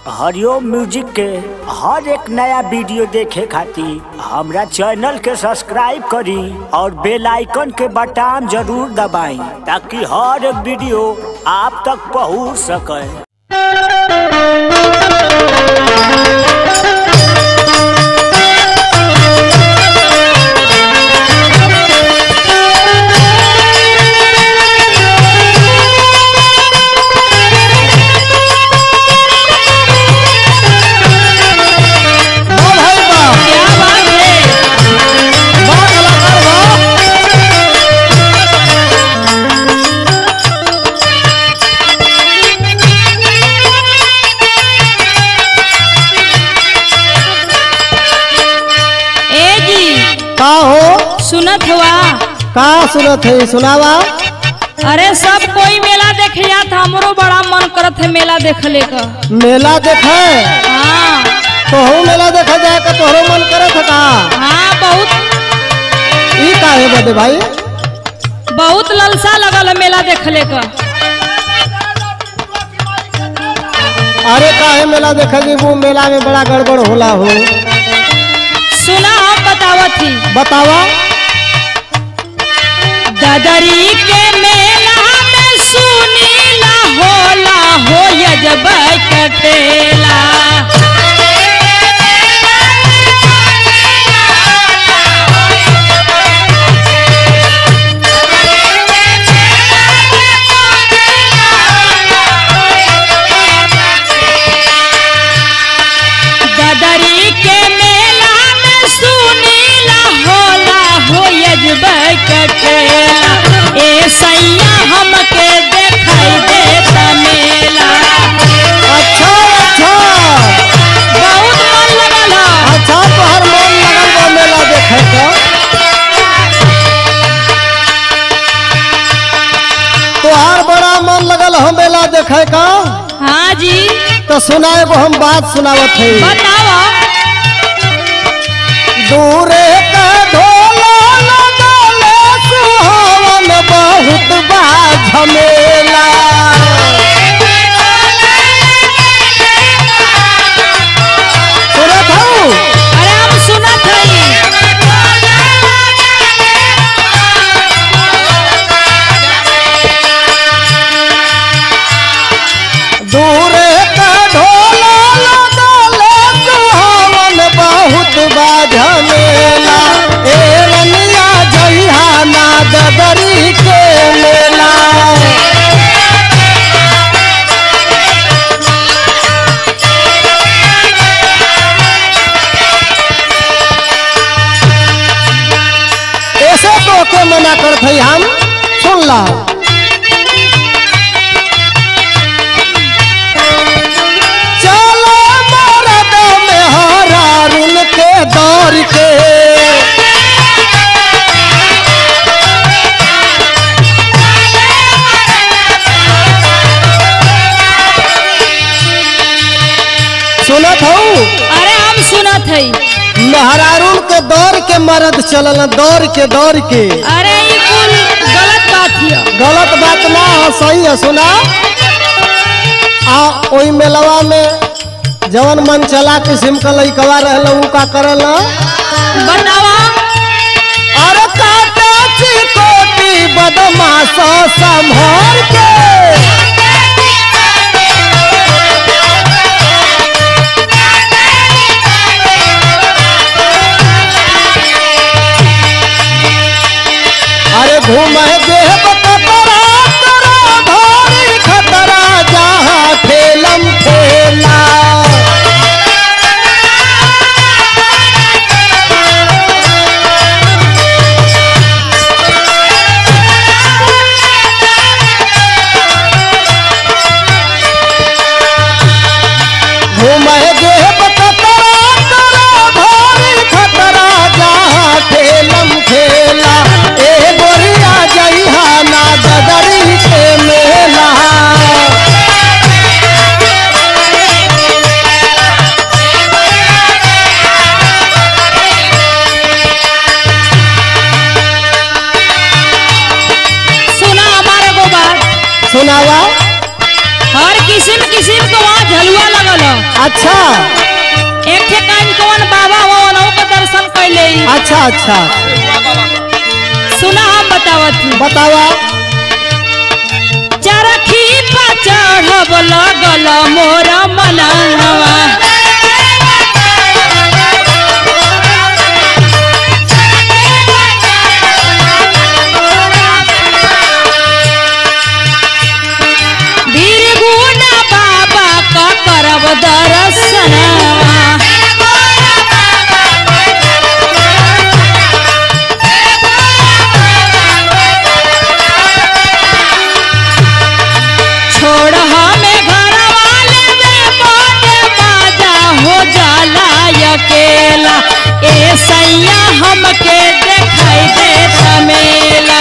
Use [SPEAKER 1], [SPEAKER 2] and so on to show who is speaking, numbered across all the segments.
[SPEAKER 1] हरिओम music के हर एक नया वीडियो देखे खातिर हमरा चैनल के सब्सक्राइब करी और बेल आइकन के बटन जरूर दबाई ताकि हर एक वीडियो आप तक पहुंच सके।
[SPEAKER 2] सुनत हुआ
[SPEAKER 3] का सुनत है सुनावा।
[SPEAKER 2] अरे सब कोई मेला देखे जात, हमरो बड़ा मन करत है मेला देखले का।
[SPEAKER 3] मेला देखे?
[SPEAKER 2] हाँ
[SPEAKER 3] तो हम मेला देखा जाए का तोहरो मन करत है का?
[SPEAKER 2] हाँ बहुत।
[SPEAKER 3] ई का है बदे भाई?
[SPEAKER 2] बहुत ललसा लगल है मेला देखले का।
[SPEAKER 3] अरे का है मेला देखे जी, वो मेला में बड़ा गड़बड़ होला हो।
[SPEAKER 2] सुना हम बतावत थी।
[SPEAKER 3] बतावा।
[SPEAKER 2] ददरी के मेला में सुनीला होला हो यजब कठेला। ददरी के मेला में सुनीला होला हो यजब कठेला। ए सैया हमके दिखाई देता मेला।
[SPEAKER 3] अच्छा अच्छा
[SPEAKER 2] बहुत मन लगल है।
[SPEAKER 3] अच्छा तोहर मन लगल बा मेला देखे का? तोहार बड़ा मन लगल हो मेला देखे का?
[SPEAKER 2] हाँ जी
[SPEAKER 3] तो सुना एगो हम बात सुनावत है।
[SPEAKER 2] बतावा।
[SPEAKER 3] दूरे का ढोला लगले सुहावन बहुत बा झमेला। सुनत हूँ?
[SPEAKER 2] अरे हम सुनत हई।
[SPEAKER 3] दूरे का ढोला लगले सुहावन बहुत बा झमेला। ए रनिया जइहा ना ददरी के मेला। ऐसे तो के मना करत हई हम। सुन ला। चलो मरद में हरारुन के दौर के। सुनत हूँ?
[SPEAKER 2] अरे हम सुनत हई।
[SPEAKER 3] मेहरारून के दौर के मरद चलल दौर के दौर के।
[SPEAKER 2] अरे ये कुल गलत बात हिय।
[SPEAKER 3] गलत बात ना हो, सही है। सुना आ ओई मेलवा में जवन मन चला किस्म का लइकवा रहल उ का करल?
[SPEAKER 2] बतावा।
[SPEAKER 3] अरे काटा चिकोटी बदमाश संभाल के। अरे घूमे देह बकरा करा धोरी खतरा जहाँ ठेलम ठेला। अच्छा अच्छा
[SPEAKER 2] सुना हम बतावत हूँ।
[SPEAKER 3] बतावा।
[SPEAKER 2] चरखी पर चढ़ब लगल मोर मनवा, बीरगुना बाबा का करब दर्शनवा, छोड़ हमें घर वाले में मोटे बाजा हो जाला अकेला, ए सैया हमके दिखाई देता मेला।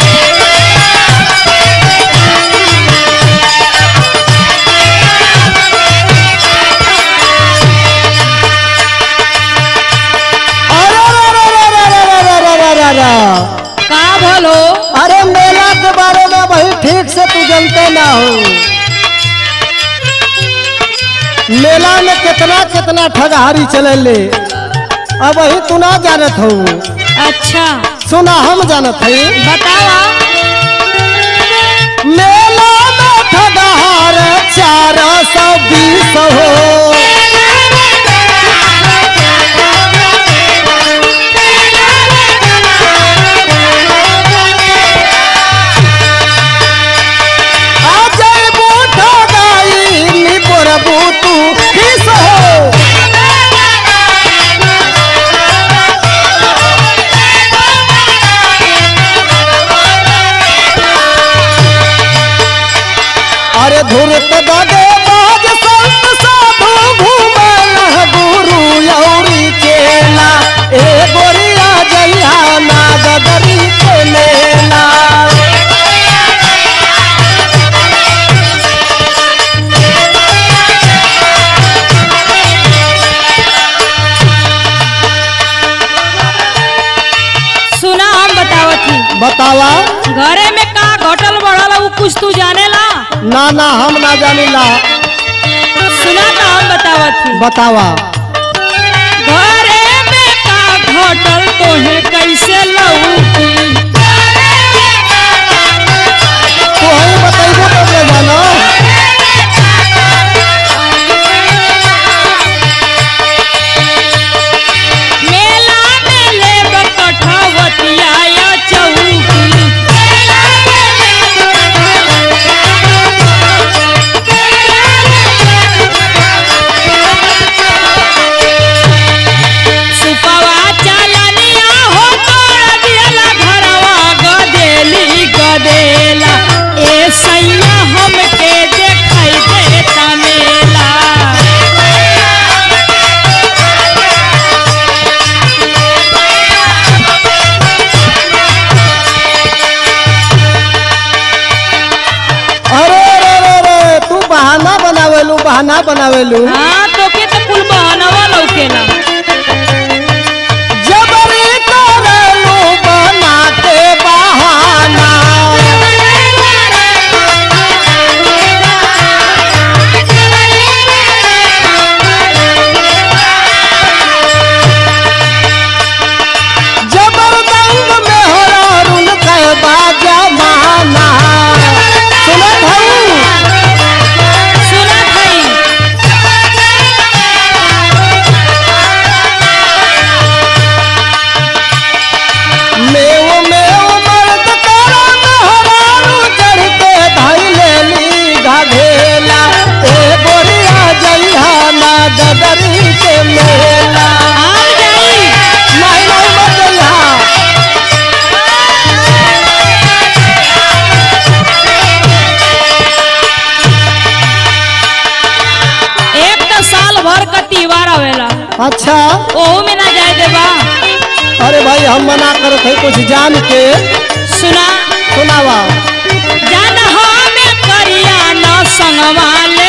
[SPEAKER 2] का भलो?
[SPEAKER 3] अरे मेला के बारे में भाई ठीक से तू जानते ना हो। मेला में कितना कितना ठगहारी चले ले, अब वही तू ना जानत हो।
[SPEAKER 2] अच्छा
[SPEAKER 3] सुना हम जानत है।
[SPEAKER 2] बतावा।
[SPEAKER 3] मेला में ठगहार 420 हो, अरे धुरत दादे बाज संत साधु घूमल गुरु यौरी केला, ए गोरिया जइया नागदरी के मेला।
[SPEAKER 2] सुना हम बतावत हूँ।
[SPEAKER 3] बतावा।
[SPEAKER 2] घरे में का घटल बढ़ल उ कुछ तू जानेला?
[SPEAKER 3] ना ना हम ना जानिला।
[SPEAKER 2] सुना तो हम बतावत हूँ।
[SPEAKER 3] बतावा।
[SPEAKER 2] घरे में का घटल तोहे कैसे लौकी,
[SPEAKER 3] तू ही बताइबो तब ले जानो।
[SPEAKER 2] मेला में लेब कठवतिया या चौकी, सुपवा चलनिया हो तोड़ दियला घरवा गदेली गदेला, ए सैया हमके देखाई देता मेला।
[SPEAKER 3] अरे रे रे रे तू बहाना बनावेलू।
[SPEAKER 2] हाँ तो के तो कुल बहनवा लौकेला।
[SPEAKER 3] जबरी करेलू बना के बहाना, जबरदंग में हो रुन के बाजा माना। सुनत हूँ।
[SPEAKER 2] सुनत हई।
[SPEAKER 3] मेव मेव मर्द करा नहरारू चढ़ के धाई लेली घाघेला, ए गोरिया जइहा नागदरी के मेला।
[SPEAKER 2] आम जाई।
[SPEAKER 3] नहीं नहीं मत जइहा।
[SPEAKER 2] एक तो साल भर का त्योहार आवेला,
[SPEAKER 3] अच्छा।
[SPEAKER 2] ओहू में ना जाए देबा।
[SPEAKER 3] अरे भाई हम मना करत है कुछ जान के।
[SPEAKER 2] सुना।
[SPEAKER 3] सुनावा।
[SPEAKER 2] जान हमें करिया न संगवा ले